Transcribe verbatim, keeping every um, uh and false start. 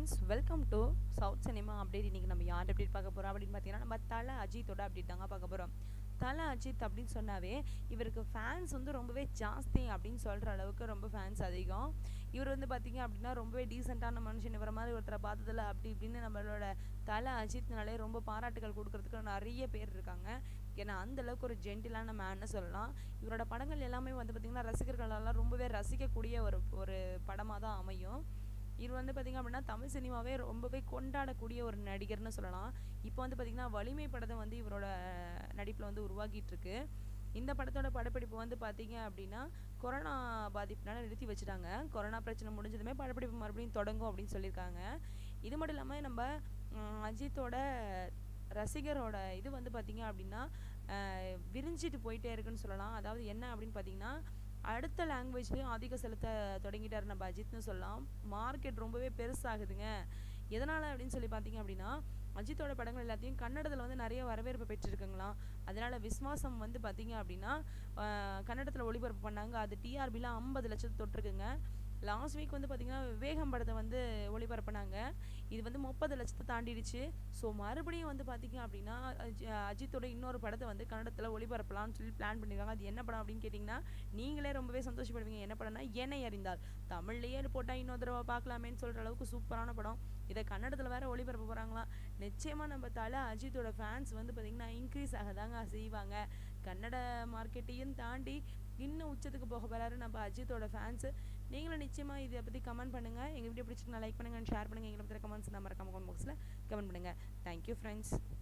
Friends, welcome to south cinema update. இன்றைக்கி நம்ம யார் அப்டேட் பார்க்க போகிறோம் அப்படின்னு பார்த்தீங்கன்னா, நம்ம தல அஜித்தோட அப்டேட் தாங்க பார்க்க போகிறோம். தல அஜித் அப்படின்னு சொன்னாவே இவருக்கு ஃபேன்ஸ் வந்து ரொம்பவே ஜாஸ்தி அப்படின்னு சொல்கிற அளவுக்கு ரொம்ப ஃபேன்ஸ் அதிகம். இவர் வந்து பார்த்திங்க அப்படின்னா ரொம்பவே டீசெண்டான மனுஷன், இவரை மாதிரி ஒருத்தரை பார்த்ததில்ல அப்படி இப்படின்னு நம்மளோட தல அஜித்னாலே ரொம்ப பாராட்டுகள் கொடுக்கறதுக்கு நிறைய பேர் இருக்காங்க. ஏன்னா அந்தளவுக்கு ஒரு ஜென்டிலான மேன்னு சொல்லலாம். இவரோட படங்கள் எல்லாமே வந்து பார்த்திங்கன்னா ரசிகர்களெல்லாம் ரொம்பவே ரசிக்கக்கூடிய ஒரு ஒரு படமாக தான் அமையும். இவர் வந்து பார்த்திங்க அப்படின்னா தமிழ் சினிமாவே ரொம்பவே கொண்டாடக்கூடிய ஒரு நடிகர்னு சொல்லலாம். இப்போ வந்து பார்த்திங்கன்னா வலிமை படத்தை வந்து இவரோட நடிப்பில் வந்து உருவாக்கிட்டு இருக்கு. இந்த படத்தோட படப்பிடிப்பு வந்து பார்த்திங்க அப்படின்னா கொரோனா பாதிப்புனால நிறுத்தி வச்சுட்டாங்க. கொரோனா பிரச்சனை முடிஞ்சதுமே படப்பிடிப்பு மறுபடியும் தொடங்கும் அப்படின்னு சொல்லியிருக்காங்க. இது மட்டும் இல்லாமல் நம்ம அஜித்தோட ரசிகரோட இது வந்து பார்த்திங்க அப்படின்னா விரிஞ்சிட்டு போயிட்டே இருக்குன்னு சொல்லலாம். அதாவது என்ன அப்படின்னு பார்த்திங்கன்னா, அடுத்த லாங்குவேஜ்லேயும் அதிகம் செலுத்த தொடங்கிட்டார் நம்ம அஜித்னு சொல்லலாம். மார்க்கெட் ரொம்பவே பெருசாகுதுங்க. எதனால் அப்படின்னு சொல்லி பார்த்தீங்க அப்படின்னா, அஜித்தோட படங்கள் எல்லாத்தையும் கன்னடத்தில் வந்து நிறைய வரவேற்பு பெற்றிருக்குங்களாம். அதனால் விஸ்வாசம் வந்து பார்த்திங்க அப்படின்னா கன்னடத்தில் ஒளிபரப்பு பண்ணாங்க. அது டிஆர்பியில் ஐம்பது லட்சத்தை தொட்டிருக்குங்க. லாஸ்ட் வீக் வந்து பார்த்திங்கன்னா விவேகம் படத்தை வந்து ஒளிபரப்புனாங்க. இது வந்து முப்பது லட்சத்தை தாண்டிடுச்சு. ஸோ மறுபடியும் வந்து பார்த்திங்க அப்படின்னா அஜித்தோட இன்னொரு படத்தை வந்து கன்னடத்தில் ஒளிபரப்பலாம்னு சொல்லி பிளான் பண்ணியிருக்காங்க. அது என்ன படம் அப்படின்னு கேட்டிங்கன்னா, நீங்களே ரொம்பவே சந்தோஷப்படுவீங்க. என்ன படம்னா என்னை அறிந்தால். தமிழ்லேயே போட்டால் இன்னொரு தடவை பார்க்கலாமேன்னு சொல்கிற அளவுக்கு சூப்பரான படம். இதை கன்னடத்தில் வேறு ஒளிபரப்ப போகிறாங்களாம். நிச்சயமாக நம்ம தலை அஜித்தோட ஃபேன்ஸ் வந்து பார்த்திங்கன்னா இன்க்ரீஸ் ஆக தாங்க செய்வாங்க. கன்னட மார்க்கெட்டையும் தாண்டி இன்னும் உச்சத்துக்கு போக போகிறாரு நம்ம அஜித்தோட ஃபேன்ஸு. நீங்களும் நிச்சயமாக இதை பற்றி கமெண்ட் பண்ணுங்கள். எங்கள் வீடியோ பிடிச்சிருந்தா லைக் பண்ணுங்கள், ஷேர் பண்ணுங்கள். எங்களை பற்றி கமெண்ட்ஸ் நம்ம மறக்காம கமெண்ட் பாக்ஸில் கமெண்ட் பண்ணுங்கள். Thank you friends.